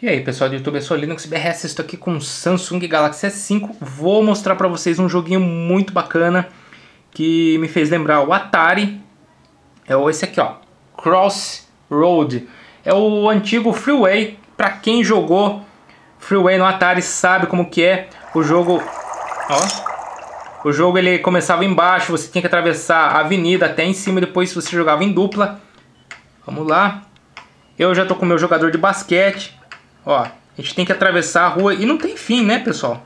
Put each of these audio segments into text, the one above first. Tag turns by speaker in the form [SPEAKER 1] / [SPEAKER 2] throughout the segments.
[SPEAKER 1] E aí pessoal do YouTube, eu sou o Linux BRS, estou aqui com o Samsung Galaxy S5. Vou mostrar para vocês um joguinho muito bacana que me fez lembrar o Atari. É esse aqui, ó, Crossroad. É o antigo Freeway. Para quem jogou Freeway no Atari sabe como que é o jogo. Ó, o jogo ele começava embaixo, você tinha que atravessar a avenida até em cima, depois você jogava em dupla. Vamos lá. Eu já tô com o meu jogador de basquete. Ó, a gente tem que atravessar a rua e não tem fim, né, pessoal?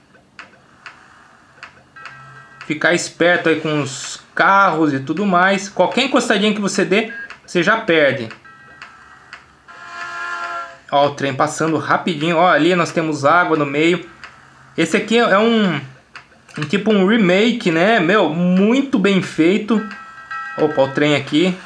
[SPEAKER 1] Ficar esperto aí com os carros e tudo mais. Qualquer encostadinha que você dê, você já perde. Ó, o trem passando rapidinho. Ó, ali nós temos água no meio. Esse aqui é um tipo um remake, né? Meu, muito bem feito. Opa, o trem aqui.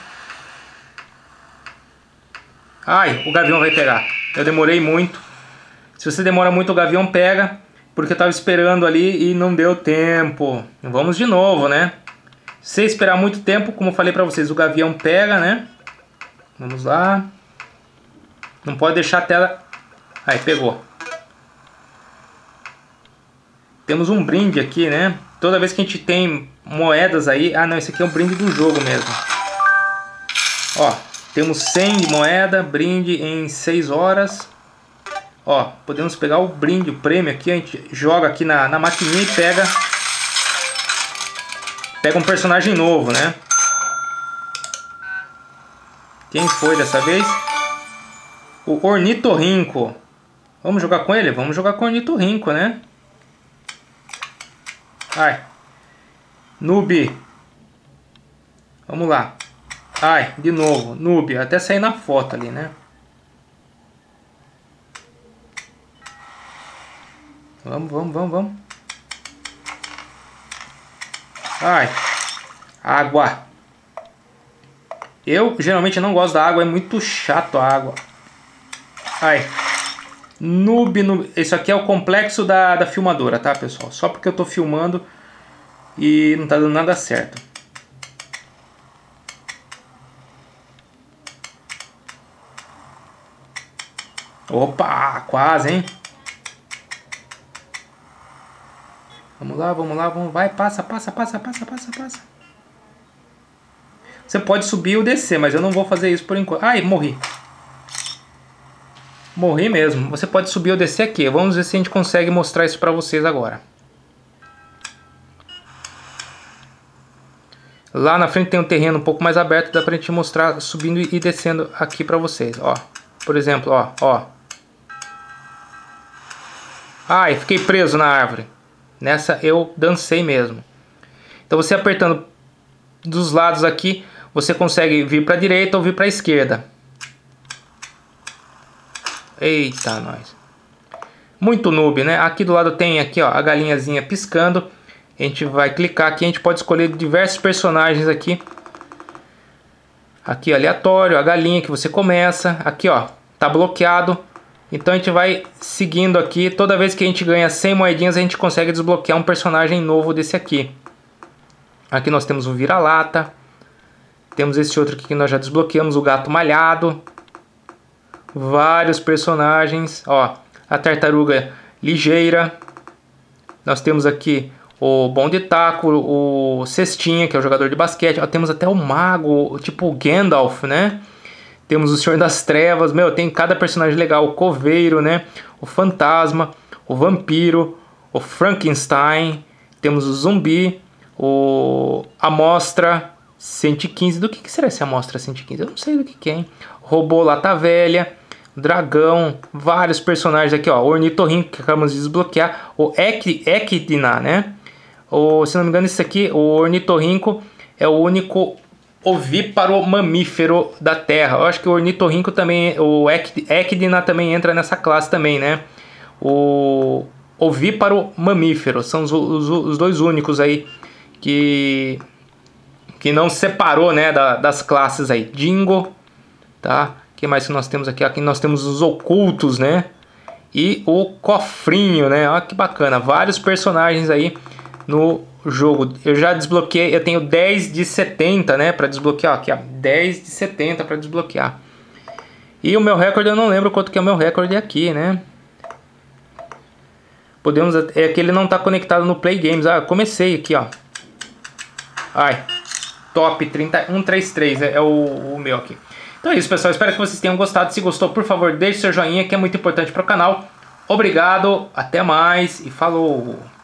[SPEAKER 1] Ai, o gavião vai pegar. Eu demorei muito. Se você demora muito, o gavião pega. Porque eu tava esperando ali e não deu tempo. Vamos de novo, né? Se você esperar muito tempo, como eu falei pra vocês, o gavião pega, né? Vamos lá. Não pode deixar a tela... Aí, pegou. Temos um brinde aqui, né? Toda vez que a gente tem moedas aí... Ah, não, esse aqui é um brinde do jogo mesmo. Ó, temos 100 de moeda, brinde em 6 horas. Ó, podemos pegar o brinde, o prêmio aqui. A gente joga aqui na maquininha e pega um personagem novo, né? Quem foi dessa vez? O Ornitorrinco. Vamos jogar com ele? Vamos jogar com o Ornitorrinco, né? Ai. Noob. Vamos lá. Ai, de novo. Noob. Até sair na foto ali, né? Vamos. Ai. Água. Eu geralmente não gosto da água. É muito chato a água. Ai. Noob. Isso aqui é o complexo da filmadora, tá, pessoal? Só porque eu tô filmando e não tá dando nada certo. Opa, quase, hein? Vamos lá, vamos. Vai, passa. Você pode subir ou descer, mas eu não vou fazer isso por enquanto. Ai, morri. Morri mesmo. Você pode subir ou descer aqui. Vamos ver se a gente consegue mostrar isso pra vocês agora. Lá na frente tem um terreno um pouco mais aberto. Dá pra gente mostrar subindo e descendo aqui pra vocês. Ó, por exemplo, ó. Ai, fiquei preso na árvore. Nessa eu dancei mesmo. Então você apertando dos lados aqui, você consegue vir para a direita ou vir para a esquerda. Eita, nós. Muito noob, né? Aqui do lado tem aqui, ó, a galinhazinha piscando. A gente vai clicar aqui, a gente pode escolher diversos personagens aqui. Aqui aleatório, a galinha que você começa. Aqui, ó, tá bloqueado. Então a gente vai seguindo aqui. Toda vez que a gente ganha 100 moedinhas, a gente consegue desbloquear um personagem novo desse aqui. Aqui nós temos o vira-lata. Temos esse outro aqui que nós já desbloqueamos, o gato malhado. Vários personagens. Ó, a tartaruga ligeira. Nós temos aqui o bom de taco, o cestinha, que é o jogador de basquete. Ó, temos até o mago, tipo o Gandalf, né? Temos o Senhor das Trevas, meu, tem cada personagem legal, o coveiro, né? O fantasma, o vampiro, o Frankenstein, temos o zumbi, o Amostra 115, do que será esse Amostra 115? Eu não sei do que é, hein? Robô Lata Velha, dragão, vários personagens aqui, ó, o Ornitorrinco que acabamos de desbloquear, o Echidna, né? Se não me engano, esse aqui, o Ornitorrinco, é o único ovíparo mamífero da Terra. Eu acho que o Ornitorrinco também, o Echidna também entra nessa classe também, né? O ovíparo mamífero são os dois únicos aí que não separou, né, das classes aí. Dingo, tá? O que mais que nós temos aqui? Aqui nós temos os ocultos, né? E o cofrinho, né? Olha que bacana, vários personagens aí no jogo. Eu já desbloqueei, eu tenho 10 de 70, né, para desbloquear aqui, ó, 10 de 70 para desbloquear. E o meu recorde eu não lembro quanto que é o meu recorde aqui, né? Podemos... É que ele não tá conectado no Play Games. Ah, comecei aqui, ó. Ai. Top 133 é o meu aqui. Então é isso, pessoal. Espero que vocês tenham gostado. Se gostou, por favor, deixe seu joinha, que é muito importante para o canal. Obrigado, até mais e falou!